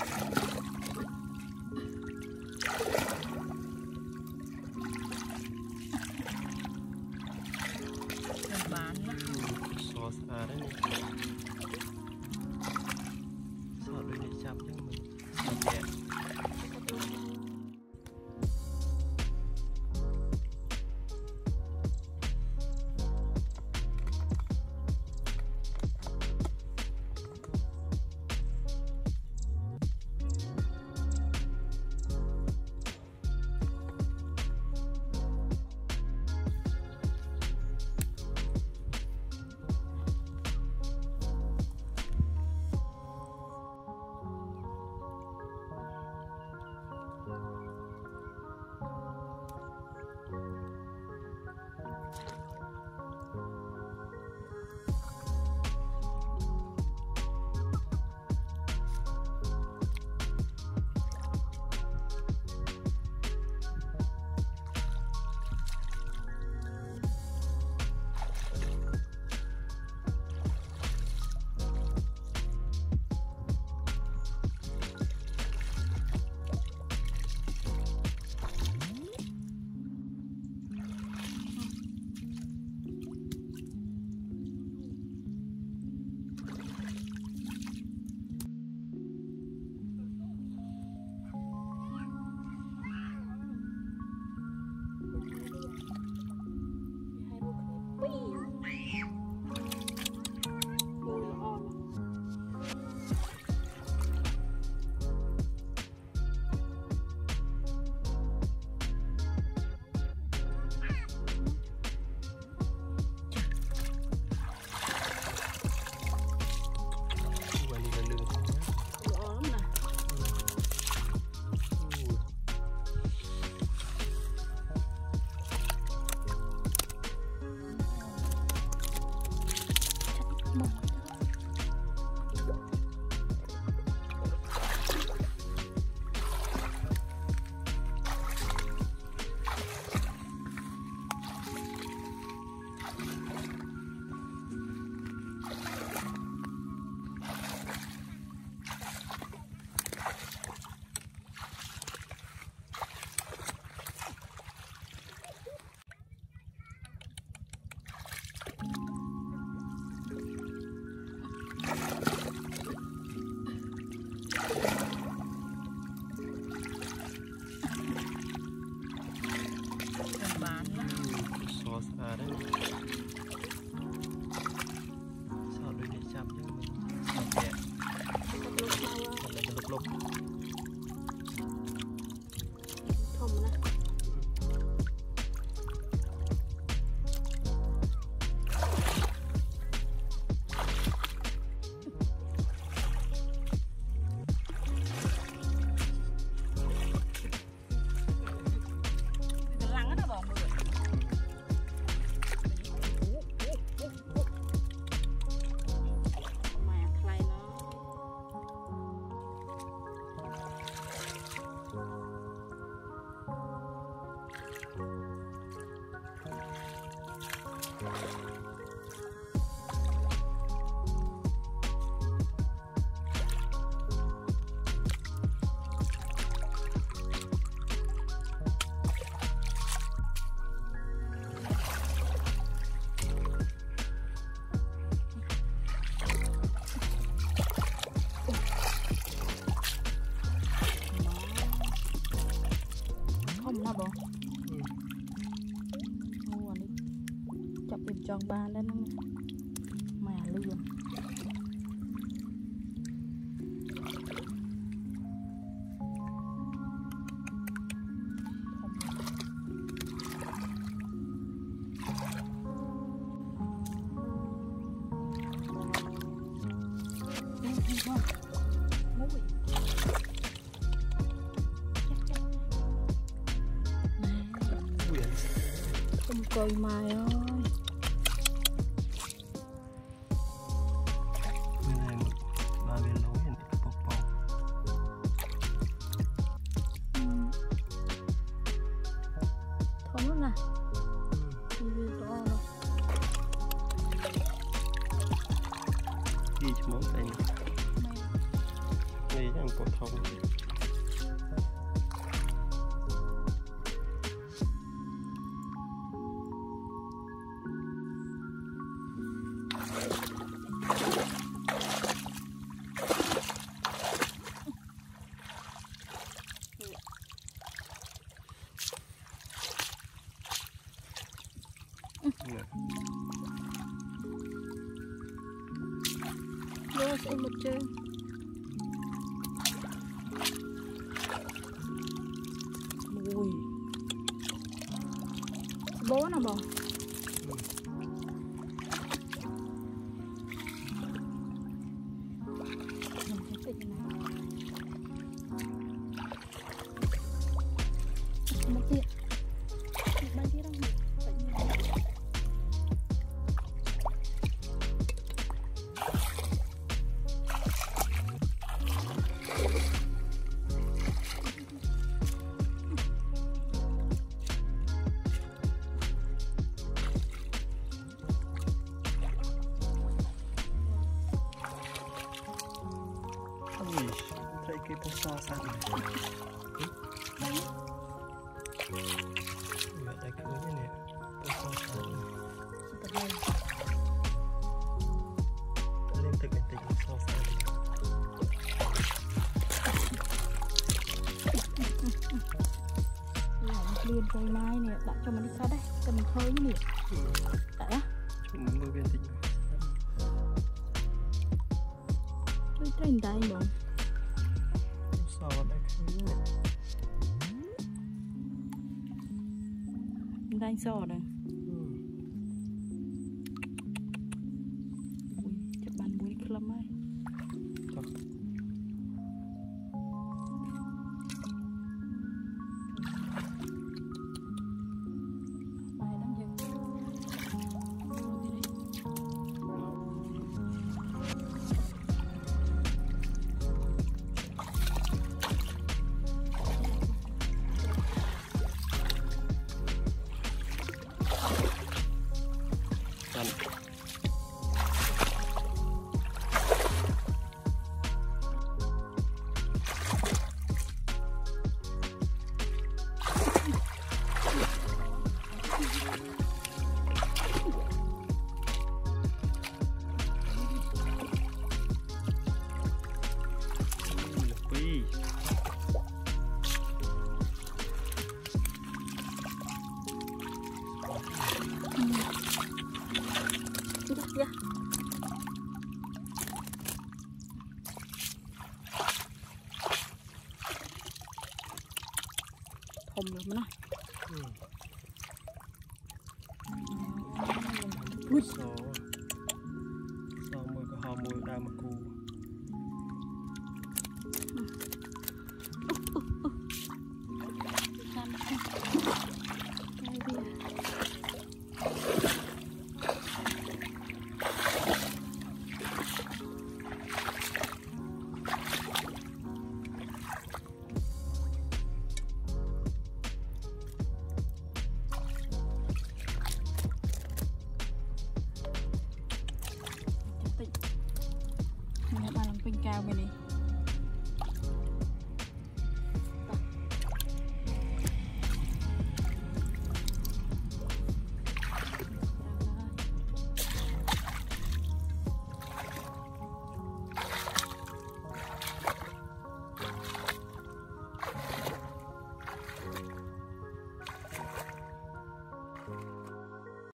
bán xóa xa đấy này xóa đây để chăm cho mình nhẹ. Xóa xa đấy xóa đây để chăm cho mình nhẹ. Còn lại lục lục thùng nè. Chọn bàn lên mà lươn không coi mai ơi. Đi cho món này. Đây chắc có thông vô sẽ một chơi ui bố nào bò một tiện ba chiếc đâu cái bó so sang này mẹ đã cưới như nè bó so sang lên từ cái tình so sang liền cây mai nè đặt cho mình đi sao đây cho mình khơi nè tại á chúng mới bên tình tôi trên tay bọn so đã cưới nè đang so đây chụp bàn mũi đi lắm ấy yeah. Thùng rồi mà nó so mùi có hò mùi đa mà cù cao bên này